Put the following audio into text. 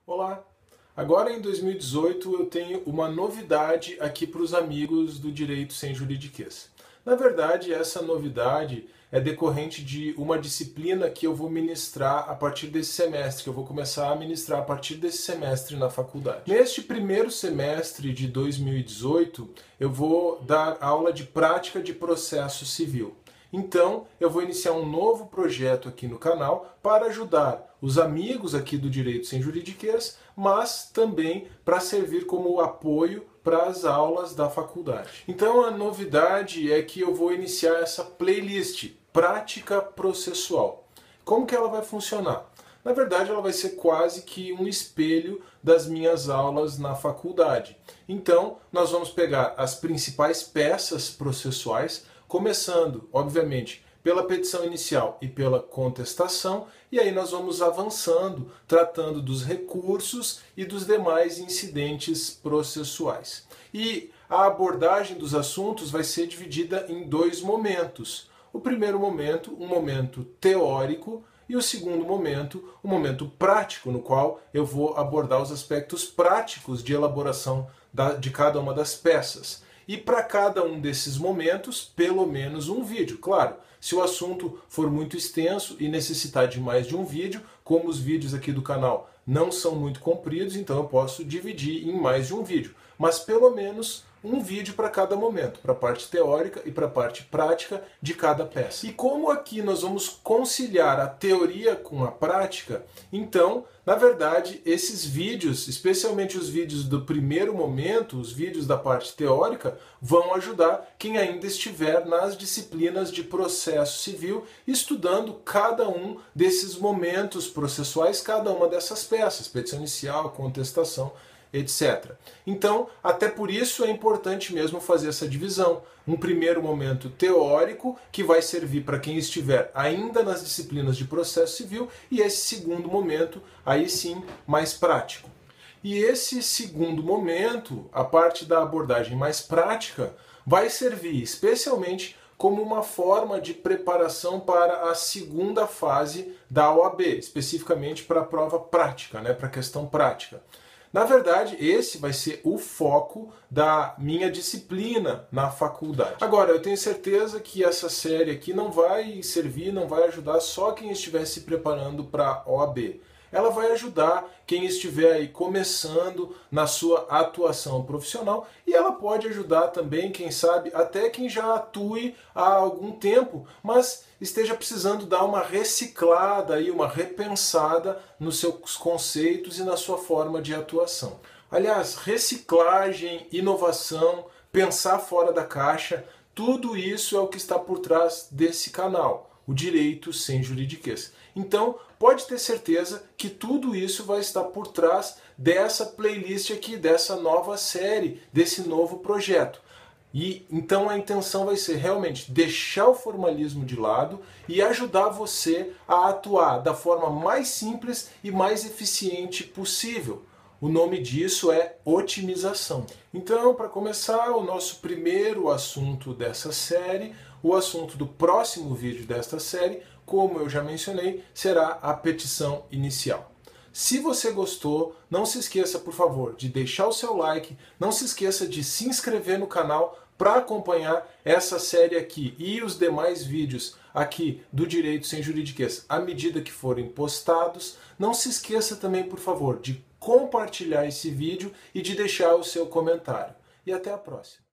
Olá! Agora em 2018 eu tenho uma novidade aqui para os amigos do Direito Sem Juridiquês. Na verdade, essa novidade é decorrente de uma disciplina que eu vou ministrar a partir desse semestre, que eu vou começar a ministrar a partir desse semestre na faculdade. Neste primeiro semestre de 2018, eu vou dar aula de prática de processo civil. Então, eu vou iniciar um novo projeto aqui no canal para ajudar os amigos aqui do Direito Sem Juridiquês, mas também para servir como apoio para as aulas da faculdade. Então, a novidade é que eu vou iniciar essa playlist, Prática Processual. Como que ela vai funcionar? Na verdade, ela vai ser quase que um espelho das minhas aulas na faculdade. Então, nós vamos pegar as principais peças processuais, começando, obviamente, pela petição inicial e pela contestação, e aí nós vamos avançando, tratando dos recursos e dos demais incidentes processuais. E a abordagem dos assuntos vai ser dividida em dois momentos. O primeiro momento, um momento teórico, e o segundo momento, um momento prático, no qual eu vou abordar os aspectos práticos de elaboração de cada uma das peças. E para cada um desses momentos, pelo menos um vídeo. Claro, se o assunto for muito extenso e necessitar de mais de um vídeo, como os vídeos aqui do canal não são muito compridos, então eu posso dividir em mais de um vídeo. Mas pelo menos um vídeo para cada momento, para a parte teórica e para a parte prática de cada peça. E como aqui nós vamos conciliar a teoria com a prática, então, na verdade, esses vídeos, especialmente os vídeos do primeiro momento, os vídeos da parte teórica, vão ajudar quem ainda estiver nas disciplinas de processo civil, estudando cada um desses momentos processuais, cada uma dessas peças, petição inicial, contestação, etc. Então, até por isso é importante mesmo fazer essa divisão. Um primeiro momento teórico, que vai servir para quem estiver ainda nas disciplinas de processo civil, e esse segundo momento, aí sim, mais prático. E esse segundo momento, a parte da abordagem mais prática, vai servir especialmente como uma forma de preparação para a segunda fase da OAB, especificamente para a prova prática, para a questão prática. Na verdade, esse vai ser o foco da minha disciplina na faculdade. Agora, eu tenho certeza que essa série aqui não vai servir, não vai ajudar só quem estiver se preparando para a OAB. Ela vai ajudar quem estiver aí começando na sua atuação profissional, e ela pode ajudar também, quem sabe, até quem já atue há algum tempo, mas esteja precisando dar uma reciclada e uma repensada nos seus conceitos e na sua forma de atuação. Aliás, reciclagem, inovação, pensar fora da caixa, tudo isso é o que está por trás desse canal, o Direito Sem Juridiquês. Então, pode ter certeza que tudo isso vai estar por trás dessa playlist aqui, dessa nova série, desse novo projeto. E então a intenção vai ser realmente deixar o formalismo de lado e ajudar você a atuar da forma mais simples e mais eficiente possível. O nome disso é otimização. Então, para começar, o nosso primeiro assunto dessa série, o assunto do próximo vídeo desta série, como eu já mencionei, será a petição inicial. Se você gostou, não se esqueça, por favor, de deixar o seu like, não se esqueça de se inscrever no canal para acompanhar essa série aqui e os demais vídeos aqui do Direito Sem Juridiquês à medida que forem postados. Não se esqueça também, por favor, de compartilhar esse vídeo e de deixar o seu comentário. E até a próxima.